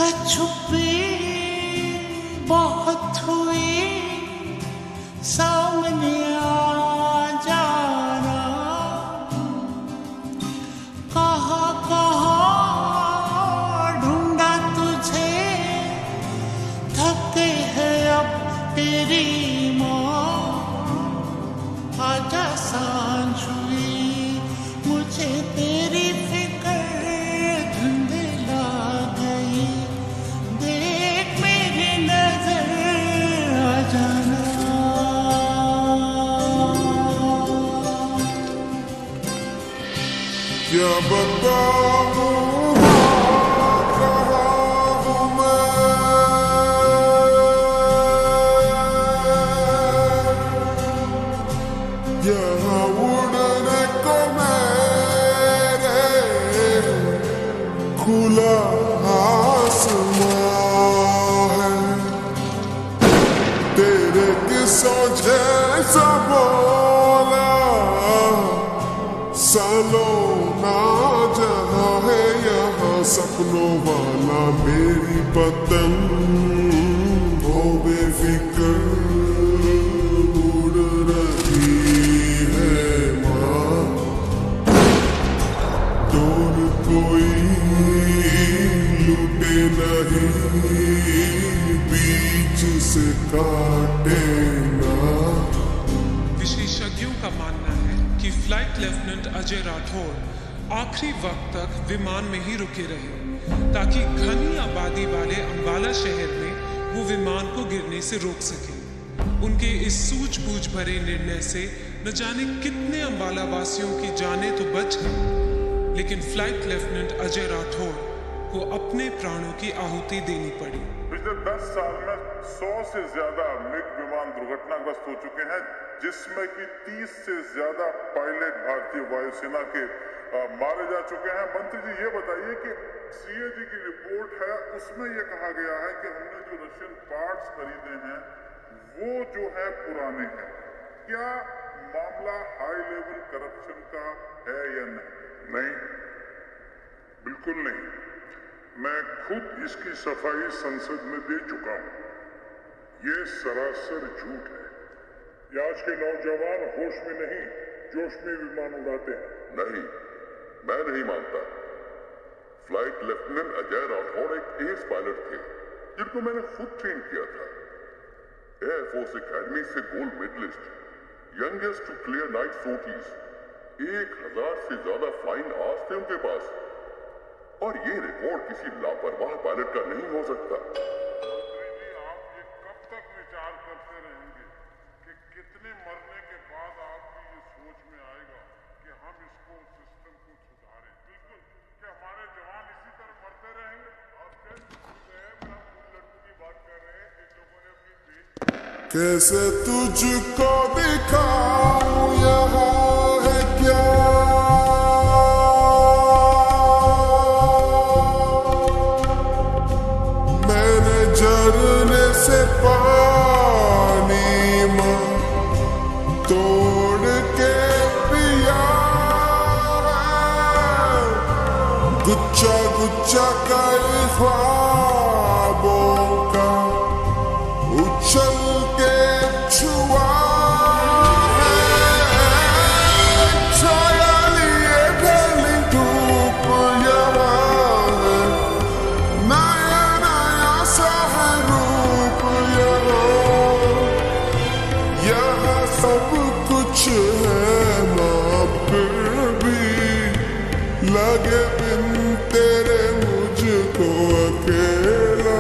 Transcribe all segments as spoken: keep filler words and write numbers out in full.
छुपी बहुत हुई, सामने आ जाना। कहाँ कहाँ ढूंढा तुझे, थके है अब तेरी माँ। आजा सांझ हुई, मुझे तेरी फिक्र धुंधला गई। देख मेरी नजर आ जाना। क्या बताऊं कहाँ हूँ मैं, यहाँ उड़ने को मेरे खुला आसमां है। तेरे किस्सों जैसा बोला सालों ना जहाँ है यहाँ सपनों वाला मेरी पतंग। हो बेफिक्र उड़ रही है माँ, दूर कोई लूटे नहीं, बीच से काटे ना। विशेषज्ञों का मानना है कि फ्लाइट लेफ्टिनेंट अजय राठौर आखिरी वक्त तक विमान में ही रुके रहे, ताकि घनी आबादी वाले अंबाला शहर में वो विमान को गिरने से रोक सके। उनके इस सूझबूझ भरे निर्णय से न जाने कितने अंबाला वासियों की जानें तो बच गई, लेकिन फ्लाइट लेफ्टिनेंट अजय राठौर को अपने प्राणों की आहुति देनी पड़ी। पिछले दस साल में सौ से ज्यादा मिग विमान दुर्घटनाग्रस्त हो चुके हैं, जिसमें कि तीस से ज्यादा पायलट भारतीय वायुसेना के आ, मारे जा चुके हैं। मंत्री जी ये बताइए कि सीएजी की रिपोर्ट है, उसमें यह कहा गया है कि हमने जो रशियन पार्ट्स खरीदे हैं वो जो है पुराने हैं। क्या मामला हाई लेवल करप्शन का है या नहीं? नहीं, बिल्कुल नहीं। मैं खुद इसकी सफाई संसद में दे चुका हूं। ये सरासर झूठ है। ये आज के नौजवान होश में नहीं, जोश में विमान उड़ाते हैं। नहीं, मैं नहीं मानता। फ्लाइट लेफ्टिनेंट अजय राठौर एक एस पायलट थे, जिनको मैंने खुद ट्रेन किया था। एयरफोर्स एकेडमी से gold medalist, youngest to clear नाइट सोटीज, एक हजार से ज्यादा फ्लाइंग आवर्स थे उनके पास। और ये रिकॉर्ड किसी लापरवाह पायलट का नहीं हो सकता। मंत्री जी, आप ये कब तक विचार करते रहेंगे कि कितने मरने के बाद आपकी ये सोच में आएगा कि हम इसको सिस्टम को सुधारें? बिल्कुल, कि हमारे जवान इसी तरह मरते रहेंगे? आप जल्द भूल गए, मैं उन लड़कों की बात कर रहे हैं जिन लोगों ने अपनी देश। कैसे तुझको दिखाऊं यहाँ है क्या, झरने से पानी मां तोड़ के पिया है, गुच्छा गुच्छा कर ख्वाबों का उछल के छुआ है। छाया लिए ढली धूप यहाँ है, नया नया सा सब कुछ है माँ, फिर भी लगे बिन तेरे मुझको अकेला।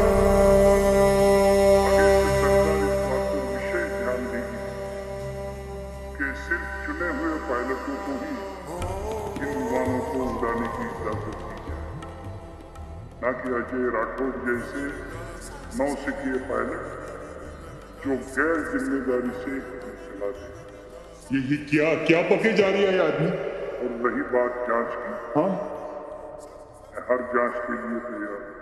विशेष ध्यान देगी कि सिर्फ चुने हुए पायलटों को ही इन विमानों को उड़ाने की इजाजत दी जाए, न कि अजय राठौर जैसे नौसिखिए पायलट जो गैर जिम्मेदारी से चलाते। ये ये क्या क्या पके जा रही है आदमी? और रही बात जांच की, हाँ, हर जांच के लिए तैयार।